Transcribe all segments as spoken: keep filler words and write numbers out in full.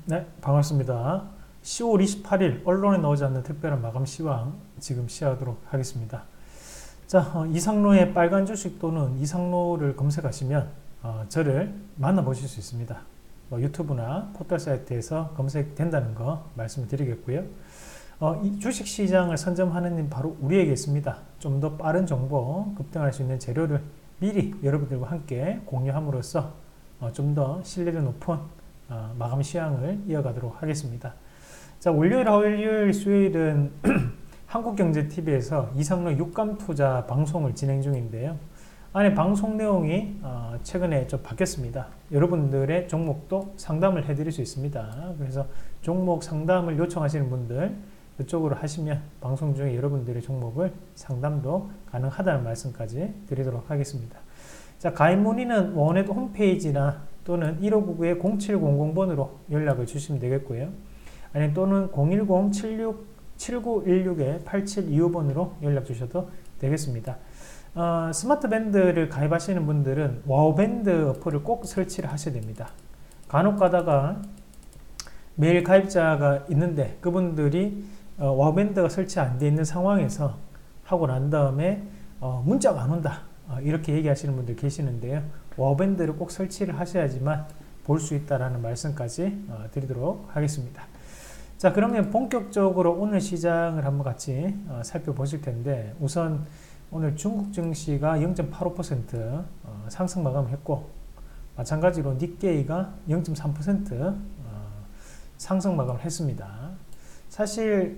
네, 반갑습니다. 시월 이십팔일 언론에 나오지 않는 특별한 마감 시황 지금 시작하도록 하겠습니다. 자, 어, 이상로의 빨간 주식 또는 이상로를 검색하시면 어, 저를 만나보실 수 있습니다. 뭐 유튜브나 포털 사이트에서 검색된다는 거 말씀을 드리겠고요. 어, 이 주식시장을 선점하는 일 바로 우리에게 있습니다. 좀 더 빠른 정보, 급등할 수 있는 재료를 미리 여러분들과 함께 공유함으로써 어, 좀 더 신뢰도 높은 어, 마감 시황을 이어가도록 하겠습니다. 자, 월요일, 화요일, 수요일은 한국경제티비에서 이상로 육감투자 방송을 진행 중인데요. 안에 방송 내용이 어, 최근에 좀 바뀌었습니다. 여러분들의 종목도 상담을 해드릴 수 있습니다. 그래서 종목 상담을 요청하시는 분들 이쪽으로 하시면 방송 중에 여러분들의 종목을 상담도 가능하다는 말씀까지 드리도록 하겠습니다. 자, 가입 문의는 원웨드 홈페이지나 또는 일오구구 공칠공공번으로 연락을 주시면 되겠고요. 아니면 또는 공일공 칠구일육 팔칠이오번으로 연락 주셔도 되겠습니다. 어, 스마트 밴드를 가입하시는 분들은 와우밴드 어플을 꼭 설치를 하셔야 됩니다. 간혹 가다가 메일 가입자가 있는데 그분들이 어, 와우밴드가 설치 안 되어 있는 상황에서 하고 난 다음에 어, 문자가 안 온다 어, 이렇게 얘기하시는 분들 계시는데요. 와우밴드를 꼭 설치를 하셔야지만 볼 수 있다라는 말씀까지 어, 드리도록 하겠습니다. 자, 그러면 본격적으로 오늘 시장을 한번 같이 어, 살펴보실 텐데, 우선 오늘 중국 증시가 영 점 팔오 퍼센트 어, 상승 마감했고, 마찬가지로 니케이가 영 점 삼 퍼센트 어, 상승 마감을 했습니다. 사실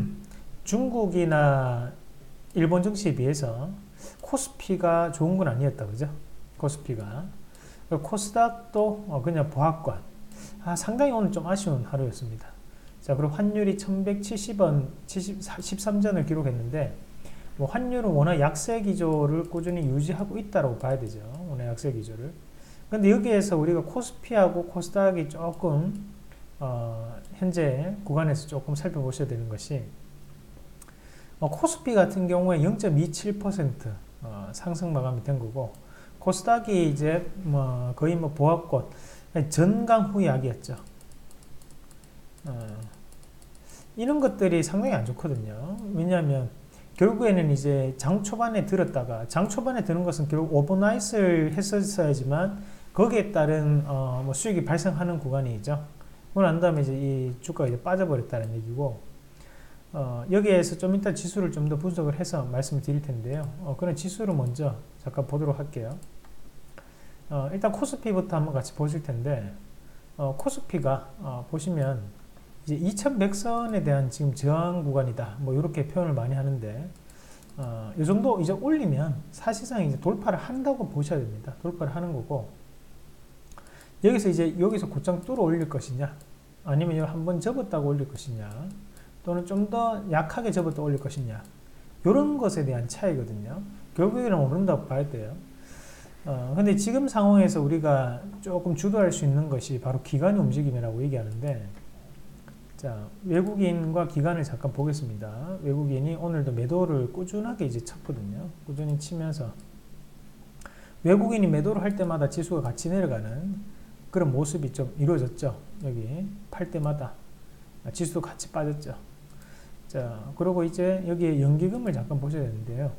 중국이나 일본 증시에 비해서 코스피가 좋은 건 아니었다, 그죠? 코스피가. 코스닥도 그냥 보합권. 아, 상당히 오늘 좀 아쉬운 하루였습니다. 자, 그리고 환율이 천백칠십 원, 십삼 전을 기록했는데, 뭐 환율은 워낙 약세 기조를 꾸준히 유지하고 있다고 봐야 되죠. 오늘 약세 기조를. 근데 여기에서 우리가 코스피하고 코스닥이 조금, 어, 현재 구간에서 조금 살펴보셔야 되는 것이, 어, 코스피 같은 경우에 영 점 이칠 퍼센트 어, 상승 마감이 된 거고, 코스닥이 이제 뭐 거의 뭐 보합권, 전강 후약이었죠. 어, 이런 것들이 상당히 안 좋거든요. 왜냐하면 결국에는 이제 장 초반에 들었다가, 장 초반에 드는 것은 결국 오버나잇을 했었어야지만 거기에 따른 어, 뭐 수익이 발생하는 구간이죠. 그러고 난 다음에 이제 이 주가가 이제 빠져버렸다는 얘기고, 어, 여기에서 좀 이따 지수를 좀 더 분석을 해서 말씀을 드릴 텐데요. 어, 그런 지수를 먼저 잠깐 보도록 할게요. 어, 일단 코스피부터 한번 같이 보실 텐데, 어, 코스피가 어, 보시면 이제 이천백 선에 대한 지금 저항 구간이다, 뭐 이렇게 표현을 많이 하는데, 어, 이 정도 이제 올리면 사실상 이제 돌파를 한다고 보셔야 됩니다. 돌파를 하는 거고, 여기서 이제 여기서 곧장 뚫어 올릴 것이냐, 아니면 이걸 한번 접었다고 올릴 것이냐, 또는 좀 더 약하게 접었다 올릴 것이냐, 이런 것에 대한 차이거든요. 결국에는 오른다고 봐야 돼요. 어, 근데 지금 상황에서 우리가 조금 주도할 수 있는 것이 바로 기관의 움직임이라고 얘기하는데, 자, 외국인과 기관을 잠깐 보겠습니다. 외국인이 오늘도 매도를 꾸준하게 이제 쳤거든요. 꾸준히 치면서 외국인이 매도를 할 때마다 지수가 같이 내려가는 그런 모습이 좀 이루어졌죠. 여기 팔 때마다 지수도 같이 빠졌죠. 자, 그리고 이제 여기에 연기금을 잠깐 보셔야 되는데요.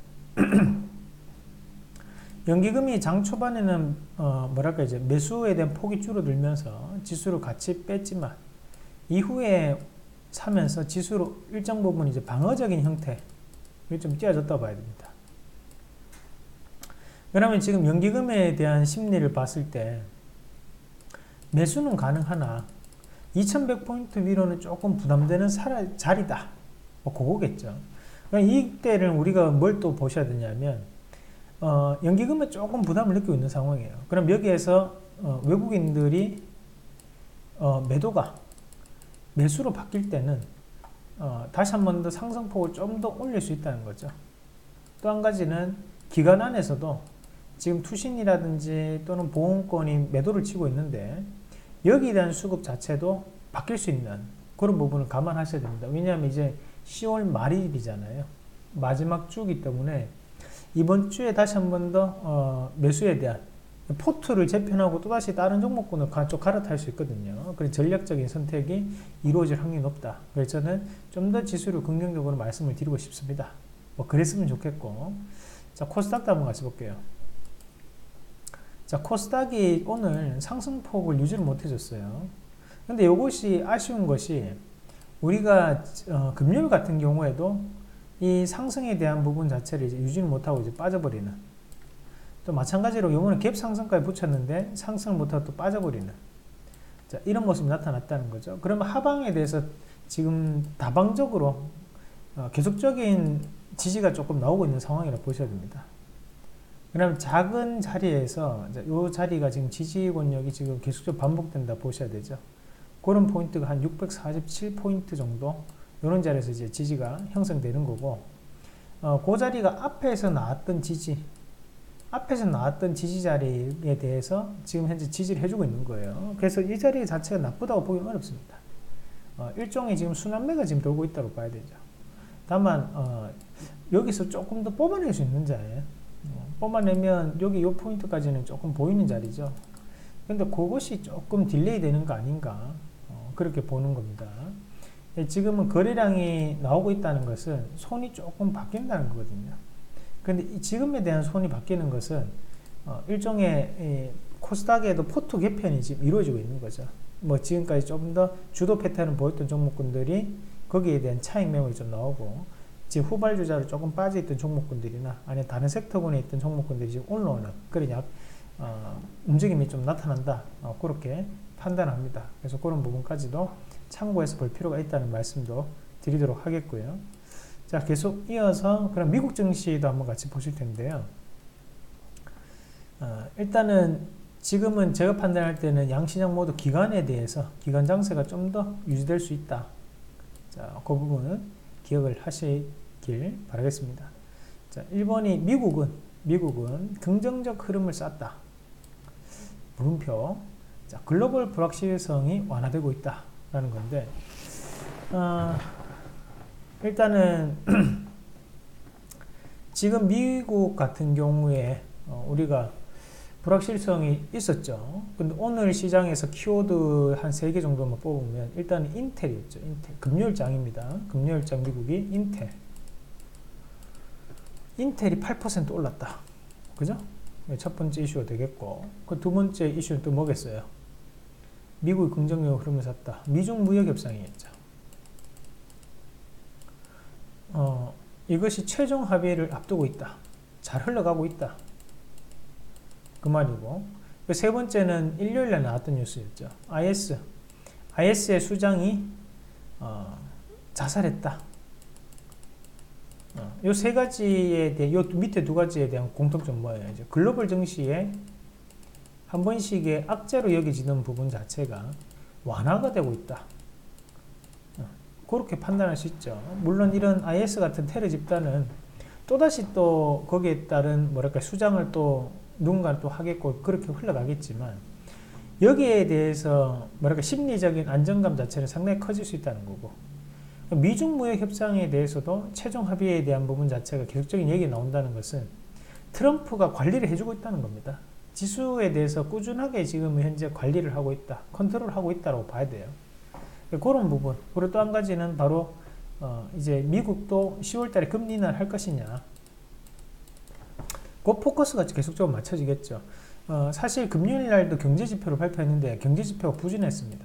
연기금이 장 초반에는 어 뭐랄까 이제 매수에 대한 폭이 줄어들면서 지수를 같이 뺐지만, 이후에 사면서 지수로 일정 부분 이제 방어적인 형태를 좀 띄어졌다고 봐야 됩니다. 그러면 지금 연기금에 대한 심리를 봤을 때 매수는 가능하나 이천백 포인트 위로는 조금 부담되는 사라, 자리다, 뭐 그거겠죠. 그러니까 이때를 우리가 뭘 또 보셔야 되냐면, 어, 연기금에 조금 부담을 느끼고 있는 상황이에요. 그럼 여기에서 어, 외국인들이 어, 매도가 매수로 바뀔 때는 어, 다시 한 번 더 상승폭을 좀 더 올릴 수 있다는 거죠. 또 한 가지는 기관 안에서도 지금 투신이라든지 또는 보험권이 매도를 치고 있는데, 여기에 대한 수급 자체도 바뀔 수 있는 그런 부분을 감안하셔야 됩니다. 왜냐하면 이제 시월 말일이잖아요. 마지막 주기 때문에 이번 주에 다시 한 번 더 어, 매수에 대한 포트를 재편하고 또다시 다른 종목군을 쪽 갈아탈 수 있거든요. 그래서 전략적인 선택이 이루어질 확률이 높다. 그래서 저는 좀 더 지수를 긍정적으로 말씀을 드리고 싶습니다. 뭐 그랬으면 좋겠고. 자, 코스닥도 한번 같이 볼게요. 자, 코스닥이 오늘 상승폭을 유지를 못 해줬어요. 근데 이것이 아쉬운 것이 우리가 어, 금요일 같은 경우에도 이 상승에 대한 부분 자체를 이제 유지를 못하고 이제 빠져버리는, 또 마찬가지로 요번에 갭 상승까지 붙였는데 상승을 못하고 또 빠져버리는, 자, 이런 모습이 나타났다는 거죠. 그러면 하방에 대해서 지금 다방적으로 어, 계속적인 지지가 조금 나오고 있는 상황이라 보셔야 됩니다. 그러면 작은 자리에서 이 자리가 지금 지지 권역이 지금 계속적으로 반복된다 보셔야 되죠. 그런 포인트가 한 육백사십칠 포인트 정도, 이런 자리에서 이제 지지가 형성되는 거고, 어, 그 자리가 앞에서 나왔던 지지, 앞에서 나왔던 지지 자리에 대해서 지금 현재 지지를 해주고 있는 거예요. 그래서 이 자리 자체가 나쁘다고 보기 어렵습니다. 어, 일종의 지금 순환매가 지금 돌고 있다고 봐야 되죠. 다만 어, 여기서 조금 더 뽑아낼 수 있는 자리에 어, 뽑아내면 여기 이 포인트까지는 조금 보이는 자리죠. 근데 그것이 조금 딜레이 되는 거 아닌가, 어, 그렇게 보는 겁니다. 지금은 거래량이 나오고 있다는 것은 손이 조금 바뀐다는 거거든요. 근데 지금에 대한 손이 바뀌는 것은 어, 일종의 코스닥에도 포트 개편이 지금 이루어지고 있는 거죠. 뭐 지금까지 좀 더 주도 패턴을 보였던 종목군들이 거기에 대한 차익 매물이 좀 나오고, 지금 후발주자로 조금 빠져있던 종목군들이나 아니면 다른 섹터군에 있던 종목군들이 지금 올라오는 그런 약, 어, 움직임이 좀 나타난다, 어, 그렇게 판단합니다. 그래서 그런 부분까지도 참고해서 볼 필요가 있다는 말씀도 드리도록 하겠고요. 자, 계속 이어서 그럼 미국 증시도 한번 같이 보실 텐데요. 어, 일단은 지금은 제가 판단할 때는 양시장 모두 기간에 대해서 기간 장세가 좀 더 유지될 수 있다. 자, 그 부분은 기억을 하시길 바라겠습니다. 자, 일 번이 미국은 미국은 긍정적 흐름을 쌌다. 물음표. 자, 글로벌 불확실성이 완화되고 있다라는 건데, 어, 일단은 지금 미국 같은 경우에 어, 우리가 불확실성이 있었죠. 근데 오늘 시장에서 키워드 한 세 개 정도만 뽑으면 일단 인텔이었죠. 인텔. 금요일장입니다. 금요일장 미국이 인텔. 인텔이 팔 퍼센트 올랐다. 그죠? 첫 번째 이슈가 되겠고, 그 두 번째 이슈는 또 뭐겠어요? 미국이 긍정적 흐름을 샀다. 미중 무역 협상이었죠. 어, 이것이 최종 합의를 앞두고 있다. 잘 흘러가고 있다. 그 말이고, 그 세 번째는 일요일에 나왔던 뉴스였죠. 아이에스. 아이에스의 수장이 어, 자살했다. 어, 요 세 가지에 대해, 요 밑에 두 가지에 대한 공통점 뭐예요? 이제 글로벌 증시에 한 번씩의 악재로 여겨지는 부분 자체가 완화가 되고 있다. 어, 그렇게 판단할 수 있죠. 물론 이런 아이에스 같은 테러 집단은 또다시 또 거기에 따른 뭐랄까 수장을 또 누군가 또 하겠고 그렇게 흘러가겠지만, 여기에 대해서 뭐랄까 심리적인 안정감 자체는 상당히 커질 수 있다는 거고, 미중 무역 협상에 대해서도 최종 합의에 대한 부분 자체가 계속적인 얘기가 나온다는 것은 트럼프가 관리를 해주고 있다는 겁니다. 지수에 대해서 꾸준하게 지금 현재 관리를 하고 있다, 컨트롤하고 있다고 봐야 돼요. 그런 부분. 그리고 또 한 가지는 바로 어 이제 미국도 시월 달에 금리 인하를 할 것이냐, 그 포커스가 계속적으로 맞춰지겠죠. 어, 사실 금요일 날도 경제지표를 발표했는데 경제지표가 부진했습니다.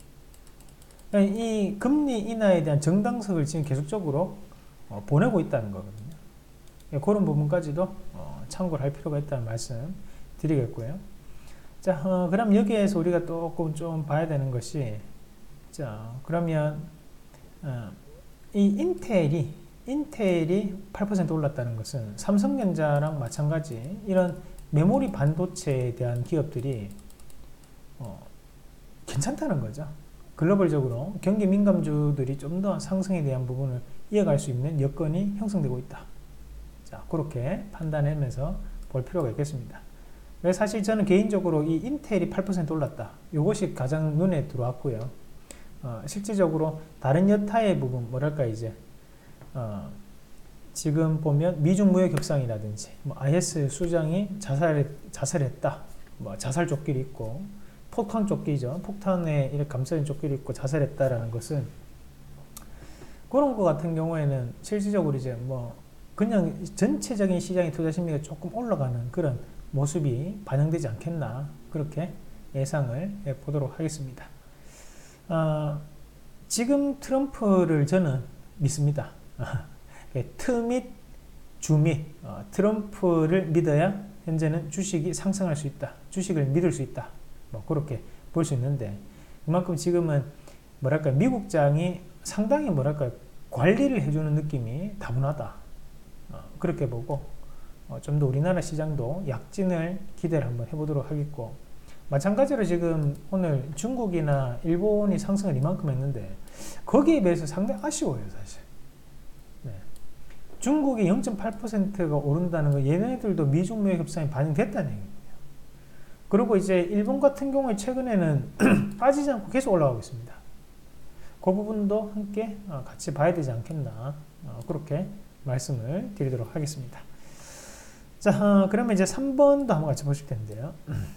이 금리 인하에 대한 정당성을 지금 계속적으로 어, 보내고 있다는 거거든요. 예, 그런 부분까지도 어, 참고를 할 필요가 있다는 말씀 드리겠고요. 자, 어, 그럼 여기에서 우리가 조금 좀 봐야 되는 것이, 자, 그러면 어, 이 인텔이 인텔이 팔 퍼센트 올랐다는 것은 삼성전자랑 마찬가지 이런 메모리 반도체에 대한 기업들이 어, 괜찮다는 거죠. 글로벌적으로 경기 민감주들이 좀 더 상승에 대한 부분을 이어갈 수 있는 여건이 형성되고 있다. 자, 그렇게 판단하면서 볼 필요가 있겠습니다. 왜 사실 저는 개인적으로 이 인텔이 팔 퍼센트 올랐다, 이것이 가장 눈에 들어왔고요. 어, 실질적으로 다른 여타의 부분, 뭐랄까 이제 어, 지금 보면 미중 무역 협상이라든지 뭐 아이에스 수장이 자살 자살했다, 뭐 자살 족길이 있고 폭탄 족기죠. 폭탄에 이렇게 감싸진 족길이 있고 자살했다라는 것은 그런 거 같은 경우에는 실질적으로 이제 뭐 그냥 전체적인 시장의 투자 심리가 조금 올라가는 그런 모습이 반영되지 않겠나 그렇게 예상을 해보도록 하겠습니다. 어, 지금 트럼프를 저는 믿습니다. 트밋 주밋 어, 트럼프를 믿어야 현재는 주식이 상승할 수 있다. 주식을 믿을 수 있다. 뭐 그렇게 볼 수 있는데 그만큼 지금은 뭐랄까 미국장이 상당히 뭐랄까 관리를 해주는 느낌이 다분하다. 어, 그렇게 보고 어, 좀 더 우리나라 시장도 약진을 기대를 한번 해보도록 하겠고 마찬가지로 지금 오늘 중국이나 일본이 상승을 이만큼 했는데 거기에 비해서 상당히 아쉬워요 사실. 네. 중국이 영 점 팔 퍼센트가 오른다는 거 얘네들도 미중 무역 협상이 반영됐다는 얘기예요. 그리고 이제 일본 같은 경우에 최근에는 빠지지 않고 계속 올라가고 있습니다. 그 부분도 함께 같이 봐야 되지 않겠나 그렇게 말씀을 드리도록 하겠습니다. 자, 그러면 이제 삼 번도 한번 같이 보실 텐데요.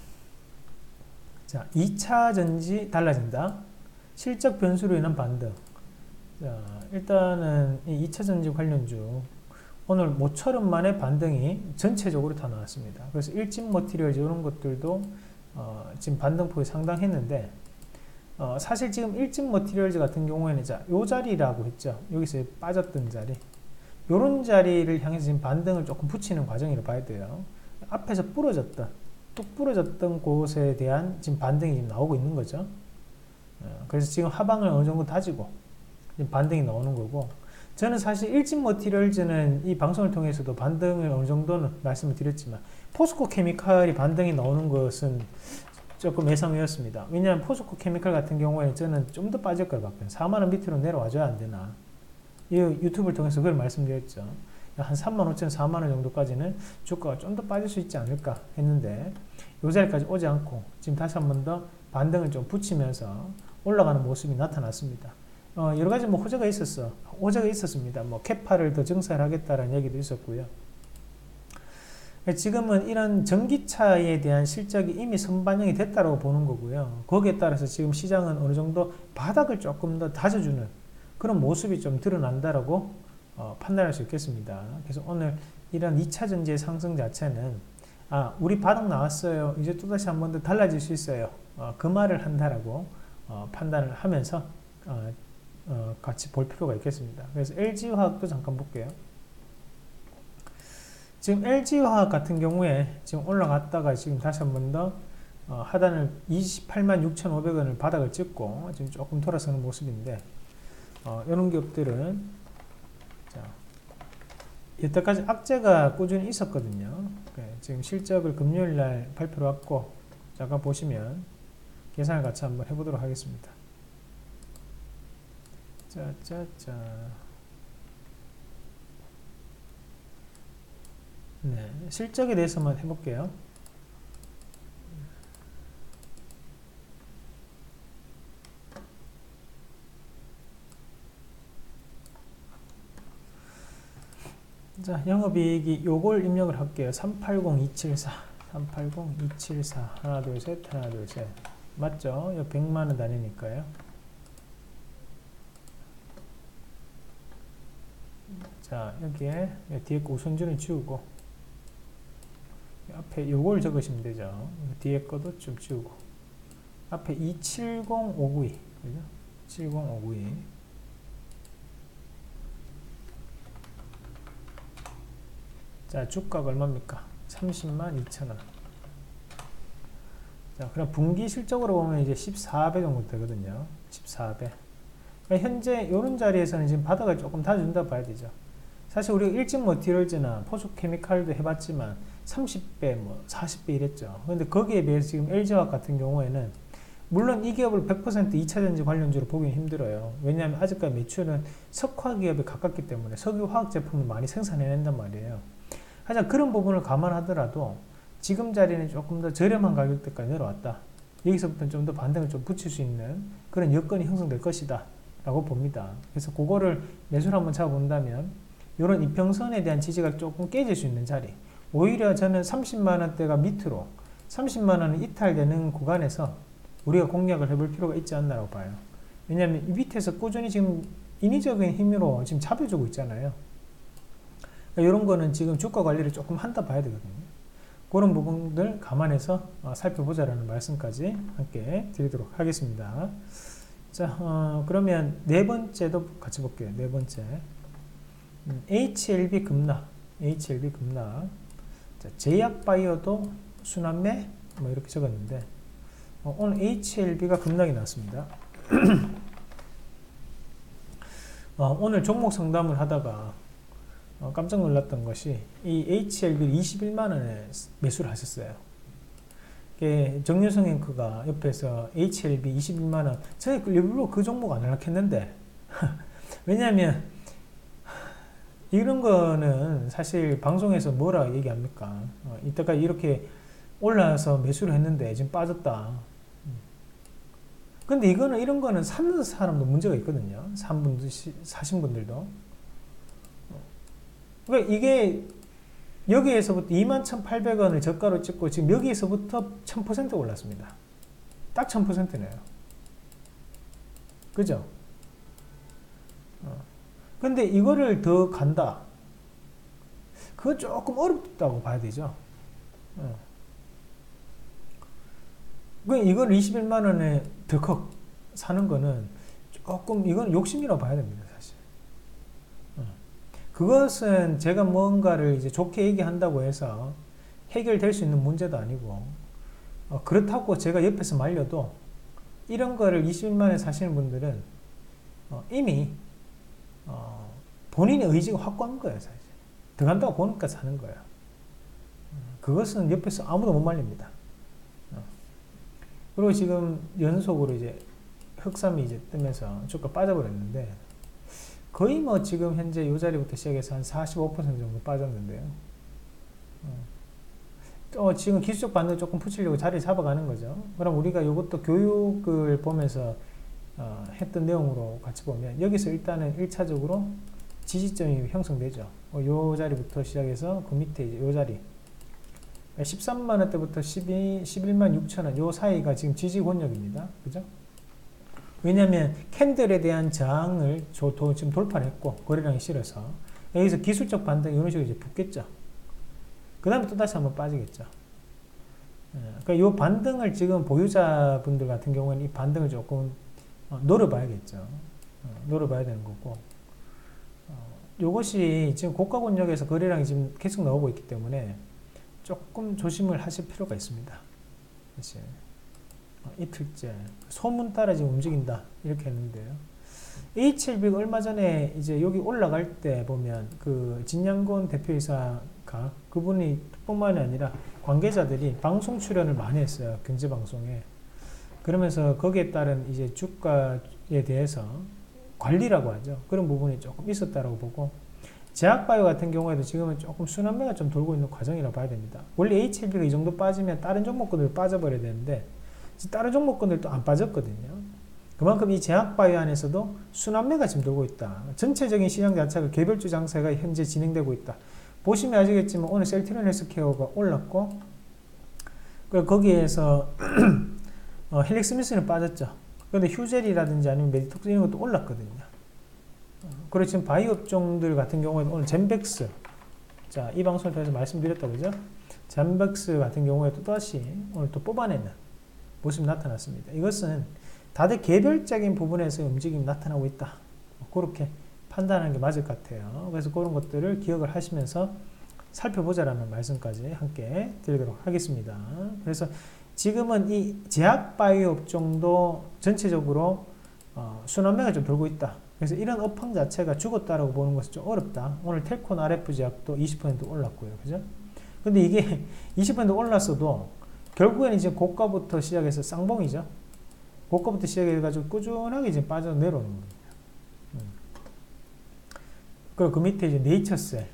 자, 이 차 전지 달라진다. 실적 변수로 인한 반등. 자, 일단은 이 이 차 전지 관련주 오늘 모처럼 만에 반등이 전체적으로 다 나왔습니다. 그래서 일진 머티리얼즈 이런 것들도 어, 지금 반등폭이 상당했는데 어, 사실 지금 일진 머티리얼즈 같은 경우에는 자, 요 자리라고 했죠. 여기서 빠졌던 자리. 요런 자리를 향해서 지금 반등을 조금 붙이는 과정이라고 봐야 돼요. 앞에서 부러졌던, 뚝 부러졌던 곳에 대한 지금 반등이 지금 나오고 있는 거죠. 어, 그래서 지금 하방을 어느 정도 다지고 지금 반등이 나오는 거고 저는 사실 일진 머티리얼즈는 이 방송을 통해서도 반등을 어느 정도는 말씀을 드렸지만 포스코 케미칼이 반등이 나오는 것은 조금 예상이었습니다. 왜냐하면 포스코 케미칼 같은 경우에 저는 좀 더 빠질 걸 봤거든요. 사만 원 밑으로 내려와줘야 안 되나. 이 유튜브를 통해서 그걸 말씀드렸죠. 한 삼만 오천, 사만 원 정도까지는 주가가 좀 더 빠질 수 있지 않을까 했는데 이 자리까지 오지 않고 지금 다시 한 번 더 반등을 좀 붙이면서 올라가는 모습이 나타났습니다. 어, 여러 가지 뭐 호재가 있었어. 호재가 있었습니다. 뭐 캐파를 더 증설하겠다라는 얘기도 있었고요. 지금은 이런 전기차에 대한 실적이 이미 선반영이 됐다고 보는 거고요. 거기에 따라서 지금 시장은 어느 정도 바닥을 조금 더 다져주는 그런 모습이 좀 드러난다라고 어, 판단할 수 있겠습니다. 그래서 오늘 이런 이 차 전지의 상승 자체는 아, 우리 바닥 나왔어요. 이제 또다시 한 번 더 달라질 수 있어요. 어, 그 말을 한다라고 어, 판단을 하면서 어, 어, 같이 볼 필요가 있겠습니다. 그래서 엘지화학도 잠깐 볼게요. 지금 엘지화학 같은 경우에 지금 올라갔다가 지금 다시 한 번 더 어, 하단을 이십팔만 육천오백 원을 바닥을 찍고 지금 조금 돌아서는 모습인데 어, 이런 기업들은 자, 여태까지 악재가 꾸준히 있었거든요. 네, 지금 실적을 금요일 날 발표를 왔고 잠깐 보시면 계산을 같이 한번 해보도록 하겠습니다. 짜짜짜. 네, 실적에 대해서만 해볼게요. 자, 영업이익이 요걸 입력을 할게요. 삼팔공 이칠사, 삼팔공 이칠사, 하나 둘 셋, 하나 둘 셋. 맞죠? 이거 백만 원 단위니까요. 자, 여기에 뒤에 거 우선순위 지우고 앞에 요걸 적으시면 되죠. 뒤에 거도 좀 지우고 앞에 이칠공오구이 그죠? 칠공오구이. 자, 주가가 얼마입니까? 삼십만 이천 원. 자, 그럼 분기 실적으로 보면 이제 십사 배 정도 되거든요. 십사 배. 그러니까 현재 이런 자리에서는 지금 바닥을 조금 다준다 봐야 되죠. 사실 우리가 일진 머티리얼즈나 포스코케미칼도 해봤지만 삼십 배, 뭐 사십 배 이랬죠. 근데 거기에 비해서 지금 엘지화학 같은 경우에는 물론 이 기업을 백 퍼센트 이 차 전지 관련주로 보기는 힘들어요. 왜냐하면 아직까지 매출은 석화 기업에 가깝기 때문에 석유 화학 제품을 많이 생산해낸단 말이에요. 하지만 그런 부분을 감안하더라도 지금 자리는 조금 더 저렴한 가격대까지 내려왔다. 여기서부터는 좀 더 반등을 좀 붙일 수 있는 그런 여건이 형성될 것이다 라고 봅니다. 그래서 그거를 매수를 한번 잡아본다면 이런 이평선에 대한 지지가 조금 깨질 수 있는 자리, 오히려 저는 삼십만 원대가 밑으로 삼십만 원이 이탈되는 구간에서 우리가 공략을 해볼 필요가 있지 않나라고 봐요. 왜냐하면 이 밑에서 꾸준히 지금 인위적인 힘으로 지금 잡아주고 있잖아요. 그러니까 이런 거는 지금 주가 관리를 조금 한다 봐야 되거든요. 그런 부분들 감안해서 살펴보자라는 말씀까지 함께 드리도록 하겠습니다. 자, 어, 그러면 네 번째도 같이 볼게요. 네 번째. 음, 에이치엘비 급락. 에이치엘비 급락. 자, 제약바이오도 순환매? 뭐 이렇게 적었는데, 어, 오늘 에이치엘비가 급락이 났습니다. 어, 오늘 종목 상담을 하다가 어, 깜짝 놀랐던 것이 이 에이치엘비를 이십일만 원에 매수를 하셨어요. 정유성 앵커가 옆에서 에이치엘비 이십일만 원, 저희 일부러 그 종목 안 연락했는데 왜냐하면 이런 거는 사실 방송에서 뭐라 얘기합니까? 어, 이때까지 이렇게 올라서 매수를 했는데 지금 빠졌다. 근데 이거는 이런 거는 사는 사람도 문제가 있거든요. 산 분들, 사신 분들도. 그러니까 이게 여기에서부터 이만 천팔백 원을 저가로 찍고 지금 여기에서부터 천 퍼센트 올랐습니다. 딱 천 퍼센트네요. 그죠? 어. 근데 이거를 더 간다. 그거 조금 어렵다고 봐야 되죠. 어. 그러니까 이걸 이십일만 원에 덜컥 사는 거는 조금 이건 욕심이라고 봐야 됩니다, 사실. 어. 그것은 제가 뭔가를 이제 좋게 얘기한다고 해서 해결될 수 있는 문제도 아니고, 어, 그렇다고 제가 옆에서 말려도 이런 거를 이십일만 원에 사시는 분들은 어, 이미 어, 본인의 의지가 확고한 거예요, 사실. 들어간다고 보니까 사는 거예요. 그것은 옆에서 아무도 못 말립니다. 어. 그리고 지금 연속으로 이제 흑삼이 이제 뜨면서 주가 빠져버렸는데, 거의 뭐 지금 현재 이 자리부터 시작해서 한 사십오 퍼센트 정도 빠졌는데요. 어, 지금 기술적 반등 조금 붙이려고 자리 잡아가는 거죠. 그럼 우리가 이것도 교육을 보면서 어, 했던 내용으로 같이 보면, 여기서 일단은 일 차적으로 지지점이 형성되죠. 어, 요 자리부터 시작해서 그 밑에 이제 요 자리 십삼만 원대부터 십이, 십일만 육천 원 요 사이가 지금 지지 권역입니다. 그죠? 왜냐하면 캔들에 대한 저항을 저, 도, 지금 돌파를 했고 거래량이 실어서 여기서 기술적 반등이 이런 식으로 이제 붙겠죠. 그 다음에 또 다시 한번 빠지겠죠. 그러니까 이 반등을 지금 보유자분들 같은 경우에는 이 반등을 조금 어, 노려봐야겠죠. 어, 노려봐야 되는 거고, 어, 이것이 지금 고가 권역에서 거래량이 지금 계속 나오고 있기 때문에 조금 조심을 하실 필요가 있습니다. 사실. 어, 이틀째 소문 따라 지금 움직인다 이렇게 했는데요. 에이치엘비가 얼마 전에 이제 여기 올라갈 때 보면 그 진양곤 대표이사가 그분이 뿐만이 아니라 관계자들이 방송 출연을 많이 했어요. 경제방송에. 그러면서 거기에 따른 이제 주가에 대해서 관리라고 하죠. 그런 부분이 조금 있었다라고 보고, 제약바이오 같은 경우에도 지금은 조금 순환매가 좀 돌고 있는 과정이라고 봐야 됩니다. 원래 에이치엘비가 이 정도 빠지면 다른 종목군들 빠져버려야 되는데 다른 종목군들도 안 빠졌거든요. 그만큼 이 제약바이오 안에서도 순환매가 지금 돌고 있다. 전체적인 시장 자체가 개별주 장세가 현재 진행되고 있다. 보시면 아시겠지만 오늘 셀트리온 헬스케어가 올랐고, 그리고 거기에서 어, 헬릭스미스는 빠졌죠. 그런데 휴젤이라든지 아니면 메디톡스 이런 것도 올랐거든요. 어, 그리고 지금 바이오 업종들 같은 경우에는 오늘 젠백스, 자, 이 방송을 통해서 말씀드렸다, 그죠? 젠백스 같은 경우에 또 다시 오늘 또 뽑아내는 모습이 나타났습니다. 이것은 다들 개별적인 부분에서 움직임이 나타나고 있다. 그렇게 판단하는 게 맞을 것 같아요. 그래서 그런 것들을 기억을 하시면서 살펴보자라는 말씀까지 함께 드리도록 하겠습니다. 그래서 지금은 이 제약바이오 업종도 전체적으로 어, 순환매가 좀 돌고 있다. 그래서 이런 업황 자체가 죽었다라고 보는 것은 좀 어렵다. 오늘 텔콘 알에프 제약도 이십 퍼센트 올랐고요. 그죠? 근데 이게 이십 퍼센트 올랐어도 결국에는 이제 고가부터 시작해서 쌍봉이죠. 고가부터 시작해가지고 꾸준하게 이제 빠져 내려오는 겁니다. 음. 그리고 그 밑에 이제 네이처셀,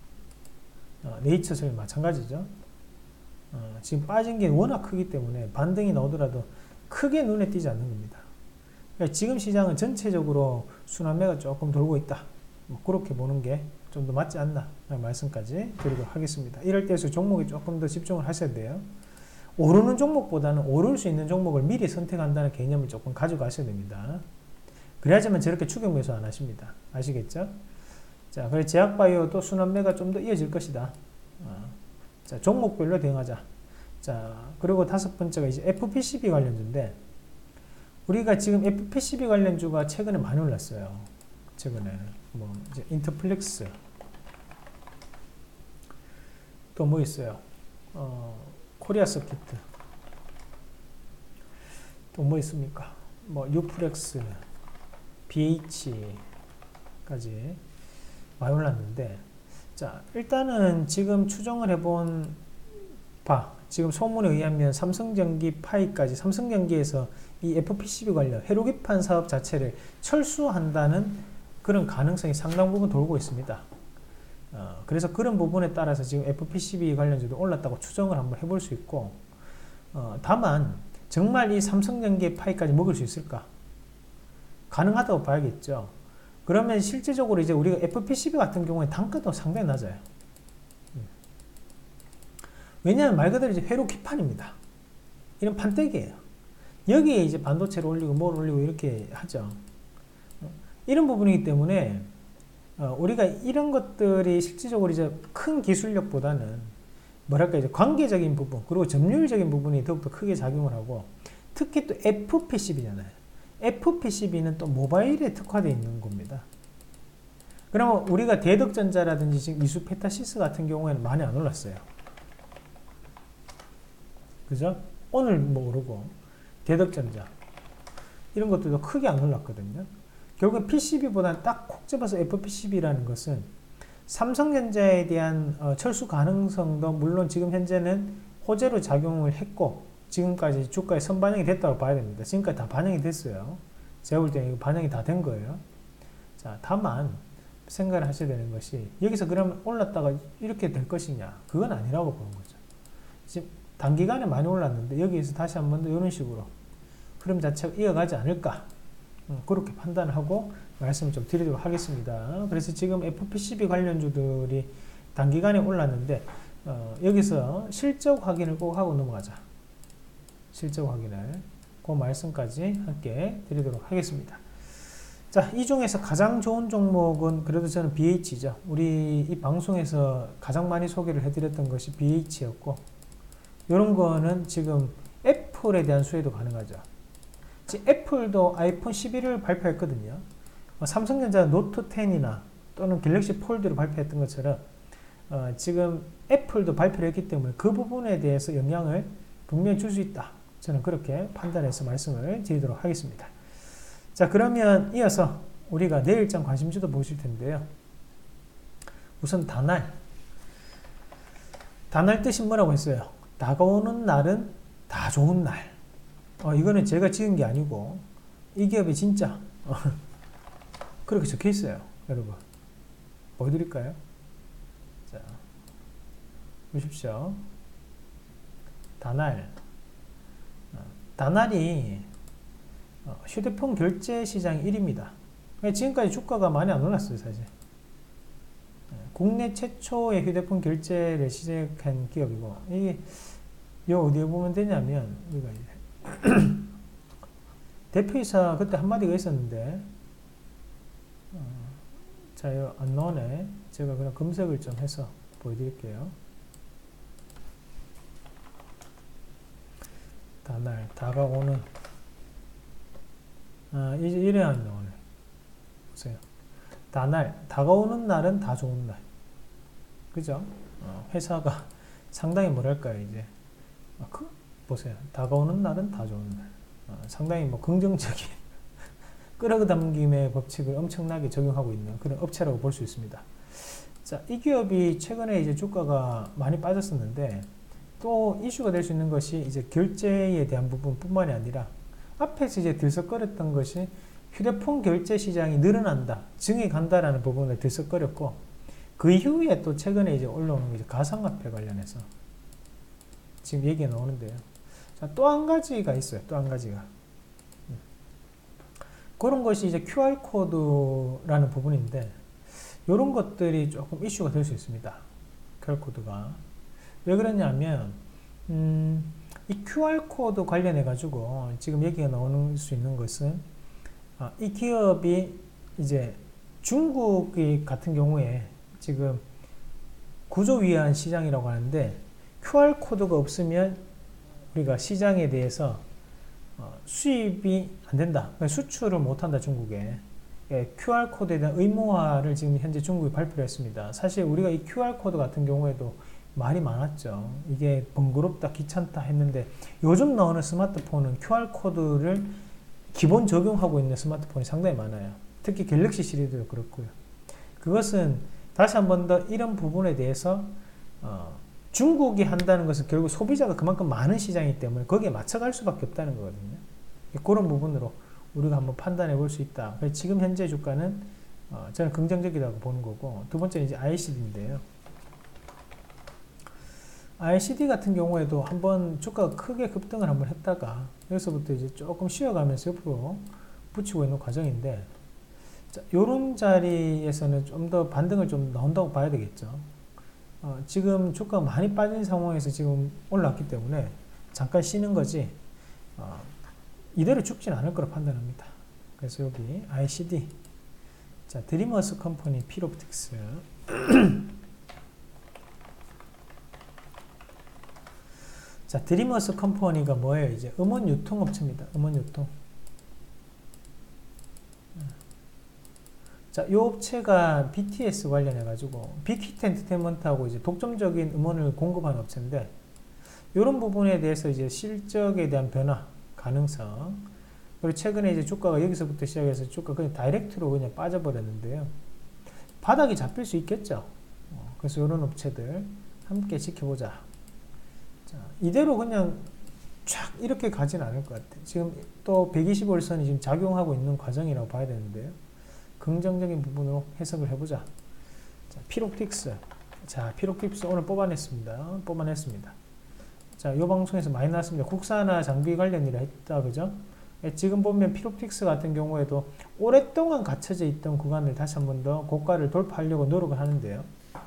어, 네이처셀 마찬가지죠. 어, 지금 빠진 게 워낙 크기 때문에 반등이 나오더라도 크게 눈에 띄지 않는 겁니다. 그러니까 지금 시장은 전체적으로 순환매가 조금 돌고 있다. 뭐 그렇게 보는 게 좀 더 맞지 않나 라는 말씀까지 드리도록 하겠습니다. 이럴 때일수록 종목에 조금 더 집중을 하셔야 돼요. 오르는 종목보다는 오를 수 있는 종목을 미리 선택한다는 개념을 조금 가지고 가셔야 됩니다. 그래야지만 저렇게 추격 매수 안 하십니다. 아시겠죠? 자, 그래서 제약바이오도 순환매가 좀 더 이어질 것이다. 어. 자, 종목별로 대응하자. 자, 그리고 다섯 번째가 이제 에프피씨비 관련주인데, 우리가 지금 에프피씨비 관련주가 최근에 많이 올랐어요. 최근에. 뭐, 이제 인터플렉스. 또 뭐 있어요? 어, 코리아 서키트. 또 뭐 있습니까? 뭐, 유플렉스, 비에이치까지 많이 올랐는데, 자, 일단은 지금 추정을 해본 바, 지금 소문에 의하면 삼성전기 파이까지, 삼성전기에서 이 에프피씨비 관련 회로기판 사업 자체를 철수한다는 그런 가능성이 상당 부분 돌고 있습니다. 어, 그래서 그런 부분에 따라서 지금 에프피씨비 관련주도 올랐다고 추정을 한번 해볼 수 있고, 어, 다만 정말 이 삼성전기 파이까지 먹을 수 있을까? 가능하다고 봐야겠죠. 그러면 실질적으로 이제 우리가 에프피씨비 같은 경우에 단가도 상당히 낮아요. 왜냐하면 말 그대로 이제 회로 기판입니다. 이런 판때기예요. 여기에 이제 반도체를 올리고 뭘 올리고 이렇게 하죠. 이런 부분이기 때문에 어, 우리가 이런 것들이 실질적으로 이제 큰 기술력보다는 뭐랄까 이제 관계적인 부분 그리고 점유율적인 부분이 더욱더 크게 작용을 하고, 특히 또 에프피씨비잖아요. 에프피씨비는 또 모바일에 특화되어 있는 겁니다. 그러면 우리가 대덕전자라든지 지금 이수페타시스 같은 경우에는 많이 안 올랐어요. 그죠? 오늘 뭐 오르고, 대덕전자 이런 것들도 크게 안 올랐거든요. 결국 피씨비보다는 딱 콕 집어서 에프피씨비라는 것은 삼성전자에 대한 어, 철수 가능성도 물론 지금 현재는 호재로 작용을 했고, 지금까지 주가에 선반영이 됐다고 봐야 됩니다. 지금까지 다 반영이 됐어요. 제가 볼 때는 반영이 다 된 거예요. 자, 다만 생각을 하셔야 되는 것이, 여기서 그러면 올랐다가 이렇게 될 것이냐, 그건 아니라고 보는 거죠. 지금 단기간에 많이 올랐는데 여기에서 다시 한 번 더 이런 식으로 흐름 자체가 이어가지 않을까, 음, 그렇게 판단을 하고 말씀을 좀 드리도록 하겠습니다. 그래서 지금 에프피씨비 관련주들이 단기간에 올랐는데 어, 여기서 실적 확인을 꼭 하고 넘어가자. 실적 확인을, 그 말씀까지 함께 드리도록 하겠습니다. 자, 이 중에서 가장 좋은 종목은 그래도 저는 비에이치죠. 우리 이 방송에서 가장 많이 소개를 해드렸던 것이 비에이치였고, 이런 거는 지금 애플에 대한 수혜도 가능하죠. 지금 애플도 아이폰 십일을 발표했거든요. 삼성전자 노트 텐이나 또는 갤럭시 폴드를 발표했던 것처럼 어, 지금 애플도 발표를 했기 때문에 그 부분에 대해서 영향을 분명히 줄 수 있다. 저는 그렇게 판단해서 말씀을 드리도록 하겠습니다. 자, 그러면 이어서 우리가 내일장 관심주도 보실 텐데요. 우선 다날. 다날 뜻이 뭐라고 했어요? 다가오는 날은 다 좋은 날. 어, 이거는 제가 지은 게 아니고 이 기업이 진짜 어, 그렇게 적혀 있어요. 여러분 보여드릴까요? 자, 보십시오. 다날. 어, 다날이 어, 휴대폰 결제 시장 일 위입니다. 지금까지 주가가 많이 안 올랐어요, 사실. 국내 최초의 휴대폰 결제를 시작한 기업이고, 이게 요 어디에 보면 되냐면, 우리가 이제 대표이사 그때 한마디가 있었는데, 어, 자, 요 안 나오네. 제가 그냥 검색을 좀 해서 보여드릴게요. 다날, 다가오는, 아, 이제 이래 안 나오네. 보세요. 다날, 다가오는 날은 다 좋은 날. 그죠? 어, 회사가 상당히 뭐랄까요, 이제. 아, 그, 보세요. 다가오는 날은 다 좋은 날. 어, 상당히 뭐 긍정적인 끌어당김의 법칙을 엄청나게 적용하고 있는 그런 업체라고 볼 수 있습니다. 자, 이 기업이 최근에 이제 주가가 많이 빠졌었는데 또 이슈가 될 수 있는 것이 이제 결제에 대한 부분뿐만이 아니라 앞에서 이제 들썩거렸던 것이 휴대폰 결제 시장이 늘어난다, 증에 간다라는 부분을 들썩거렸고, 그 이후에 또 최근에 이제 올라오는 게 가상화폐 관련해서 지금 얘기가 나오는데요. 자, 또 한 가지가 있어요. 또 한 가지가. 그런 것이 이제 큐알코드라는 부분인데, 이런 것들이 조금 이슈가 될 수 있습니다. 큐알코드가. 왜 그러냐면, 음, 이 큐알코드 관련해 가지고 지금 얘기가 나오는 수 있는 것은 아, 이 기업이 이제 중국이 같은 경우에 지금 구조 위한 시장이라고 하는데 큐알코드가 없으면 우리가 시장에 대해서 어, 수입이 안 된다. 수출을 못 한다, 중국에. 예, 큐알코드에 대한 의무화를 지금 현재 중국이 발표를 했습니다. 사실 우리가 이 큐알코드 같은 경우에도 말이 많았죠. 이게 번거롭다, 귀찮다 했는데 요즘 나오는 스마트폰은 큐알코드를 기본 적용하고 있는 스마트폰이 상당히 많아요. 특히 갤럭시 시리즈도 그렇고요. 그것은 다시 한 번 더 이런 부분에 대해서 어, 중국이 한다는 것은 결국 소비자가 그만큼 많은 시장이기 때문에 거기에 맞춰갈 수밖에 없다는 거거든요. 그런 부분으로 우리가 한번 판단해 볼 수 있다. 그래서 지금 현재 주가는 어, 저는 긍정적이라고 보는 거고, 두 번째는 이제 아이씨디인데요. 아이씨디 같은 경우에도 한번 주가가 크게 급등을 한번 했다가 여기서부터 이제 조금 쉬어가면서 옆으로 붙이고 있는 과정인데, 자, 요런 자리에서는 좀 더 반등을 좀 나온다고 봐야 되겠죠. 어, 지금 주가가 많이 빠진 상황에서 지금 올라왔기 때문에 잠깐 쉬는 거지, 어, 이대로 죽진 않을 거라 판단합니다. 그래서 여기 아이씨디, 자, 드리머스 컴퍼니 필옵틱스. 자, 드리머스 컴퍼니가 뭐예요? 이제 음원 유통업체입니다. 음원 유통. 자, 이 업체가 비티에스 관련해가지고 빅히트 엔터테인먼트하고 이제 독점적인 음원을 공급하는 업체인데, 이런 부분에 대해서 이제 실적에 대한 변화 가능성, 그리고 최근에 이제 주가가 여기서부터 시작해서 주가 그냥 다이렉트로 그냥 빠져버렸는데요. 바닥이 잡힐 수 있겠죠. 그래서 이런 업체들 함께 지켜보자. 자, 이대로 그냥 쫙 이렇게 가진 않을 것 같아요. 지금 또 백이십오 일선이 지금 작용하고 있는 과정이라고 봐야 되는데요. 긍정적인 부분으로 해석을 해보자. 자, 필옵틱스. 자, 필옵틱스 오늘 뽑아냈습니다. 뽑아냈습니다. 자, 이 방송에서 많이 나왔습니다. 국산화 장비 관련이라 했다, 그죠? 예, 지금 보면 필옵틱스 같은 경우에도 오랫동안 갇혀져 있던 구간을 다시 한 번 더 고가를 돌파하려고 노력을 하는데요.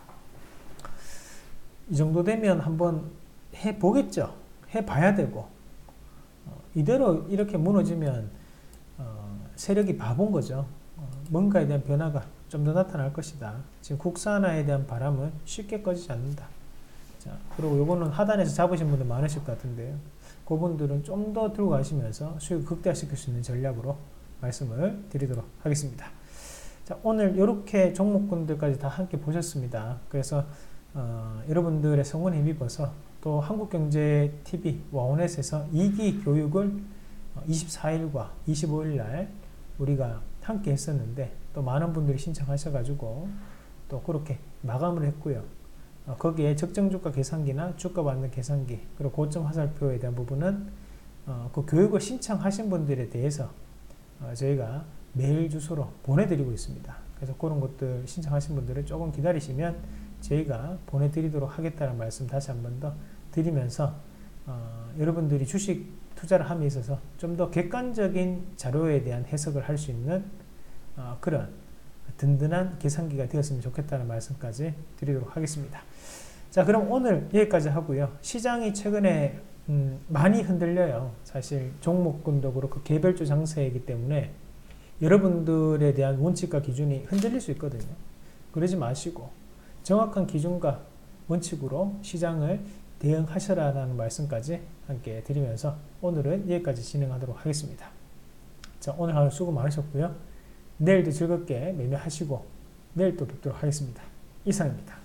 이 정도 되면 한번 해보겠죠. 해봐야 되고, 어, 이대로 이렇게 무너지면 어, 세력이 바본 거죠. 어, 뭔가에 대한 변화가 좀 더 나타날 것이다. 지금 국산화에 대한 바람은 쉽게 꺼지지 않는다. 자, 그리고 요거는 하단에서 잡으신 분들 많으실 것 같은데요. 그분들은 좀 더 들고 가시면서 수익을 극대화시킬 수 있는 전략으로 말씀을 드리도록 하겠습니다. 자, 오늘 이렇게 종목군들까지 다 함께 보셨습니다. 그래서 어, 여러분들의 성원에 힘입어서 또 한국경제티비 와우넷에서 이 기 교육을 이십사 일과 이십오 일 날 우리가 함께 했었는데, 또 많은 분들이 신청하셔가지고 또 그렇게 마감을 했고요. 어, 거기에 적정주가 계산기나 주가 받는 계산기, 그리고 고점 화살표에 대한 부분은 어, 그 교육을 신청하신 분들에 대해서 어, 저희가 메일 주소로 보내드리고 있습니다. 그래서 그런 것들 신청하신 분들은 조금 기다리시면 저희가 보내드리도록 하겠다는 말씀 다시 한 번 더 드리면서, 어, 여러분들이 주식 투자를 함에 있어서 좀 더 객관적인 자료에 대한 해석을 할 수 있는 어, 그런 든든한 계산기가 되었으면 좋겠다는 말씀까지 드리도록 하겠습니다. 자, 그럼 오늘 여기까지 하고요. 시장이 최근에 음, 많이 흔들려요. 사실 종목군도 그렇고 개별주 장세이기 때문에 여러분들에 대한 원칙과 기준이 흔들릴 수 있거든요. 그러지 마시고 정확한 기준과 원칙으로 시장을 대응하셔라라는 말씀까지 함께 드리면서 오늘은 여기까지 진행하도록 하겠습니다. 자, 오늘 하루 수고 많으셨고요. 내일도 즐겁게 매매하시고 내일 또 뵙도록 하겠습니다. 이상입니다.